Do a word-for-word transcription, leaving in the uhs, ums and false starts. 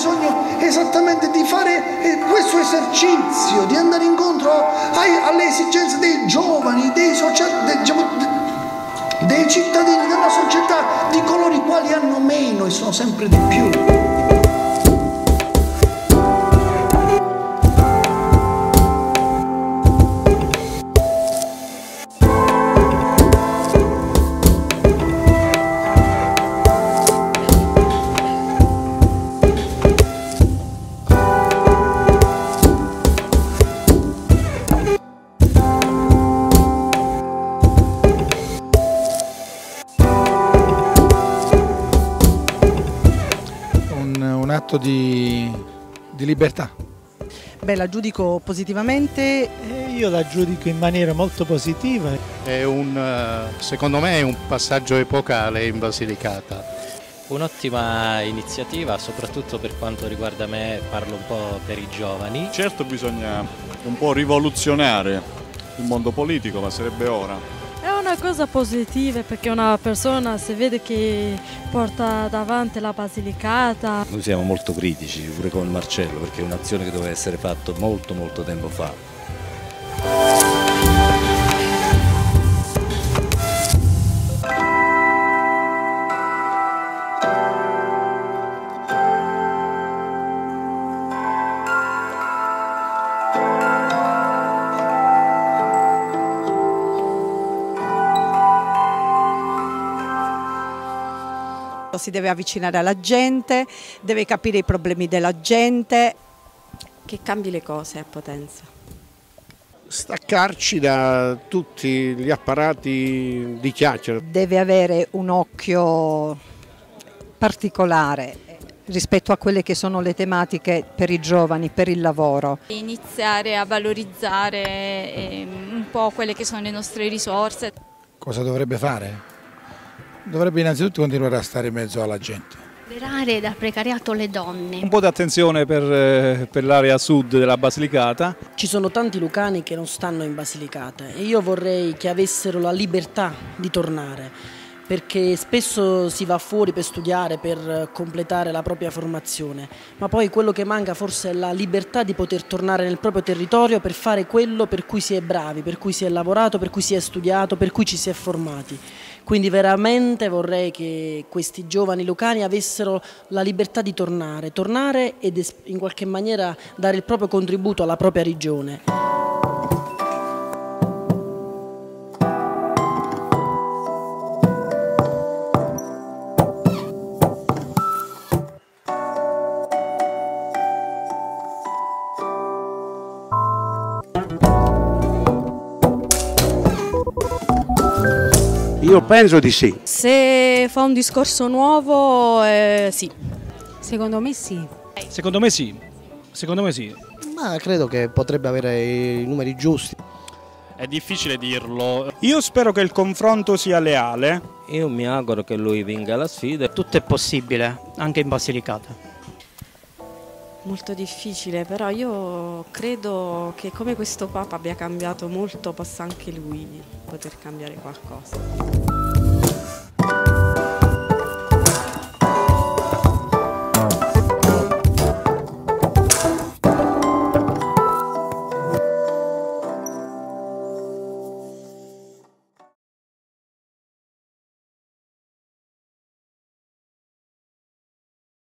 bisogno esattamente di fare eh, questo esercizio, di andare incontro ai, alle esigenze dei giovani, dei, social, dei, diciamo, dei cittadini della società, di coloro i quali hanno meno e sono sempre di più. Un atto di, di libertà. Beh, la giudico positivamente. Eh, io la giudico in maniera molto positiva. È un, secondo me è un passaggio epocale in Basilicata. Un'ottima iniziativa, soprattutto per quanto riguarda me, parlo un po' per i giovani. Certo bisogna un po' rivoluzionare il mondo politico, ma sarebbe ora. È una cosa positiva perché una persona si vede che porta davanti la Basilicata. Noi siamo molto critici pure con Marcello perché è un'azione che doveva essere fatta molto molto tempo fa. Si deve avvicinare alla gente, deve capire i problemi della gente. Che cambi le cose a Potenza. Staccarci da tutti gli apparati di chiacchiere. Deve avere un occhio particolare rispetto a quelle che sono le tematiche per i giovani, per il lavoro. Iniziare a valorizzare un po' quelle che sono le nostre risorse. Cosa dovrebbe fare? Dovrebbe innanzitutto continuare a stare in mezzo alla gente. Liberare dal precariato le donne. Un po' di attenzione per, per l'area sud della Basilicata. Ci sono tanti lucani che non stanno in Basilicata e io vorrei che avessero la libertà di tornare, perché spesso si va fuori per studiare, per completare la propria formazione, ma poi quello che manca forse è la libertà di poter tornare nel proprio territorio per fare quello per cui si è bravi, per cui si è lavorato, per cui si è studiato, per cui ci si è formati. Quindi veramente vorrei che questi giovani lucani avessero la libertà di tornare, tornare ed in qualche maniera dare il proprio contributo alla propria regione. Io penso di sì. Se fa un discorso nuovo, eh, sì. Secondo me sì. Secondo me sì. Secondo me sì. Ma credo che potrebbe avere i numeri giusti. È difficile dirlo. Io spero che il confronto sia leale. Io mi auguro che lui vinca la sfida. Tutto è possibile, anche in Basilicata. Molto difficile, però io credo che come questo Papa abbia cambiato molto, possa anche lui poter cambiare qualcosa.